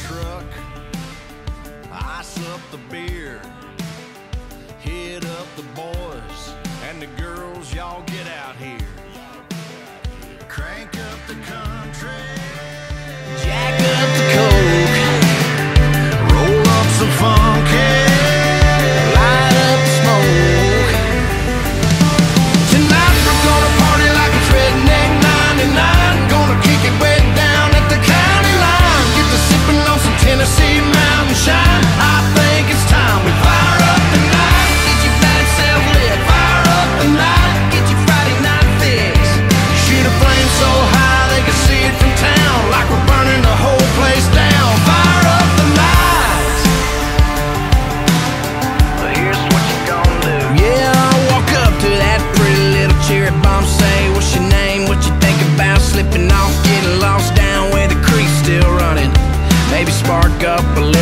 truck, ice up the beer, hit up the boys and the girls, y'all get out here. Crank up the country, jack up the coke, roll up some funky, light up the smoke. Tonight we're gonna party like it's redneck 99. Gonna kick it way down at the county line. Get to sipping on some Tennessee mountain shine. I think it's time we fire up the night. Get your bad self lit, fire up the night. Get your Friday night fix. Shoot a flame so high they can see it from town, like we're burning the whole place down. Fire up the night. Well, here's what you gonna do. Yeah, I'll walk up to that pretty little cherry bomb, say, what's your name, what you think about slipping off, getting lost down where the creek's still running. Maybe spark up a little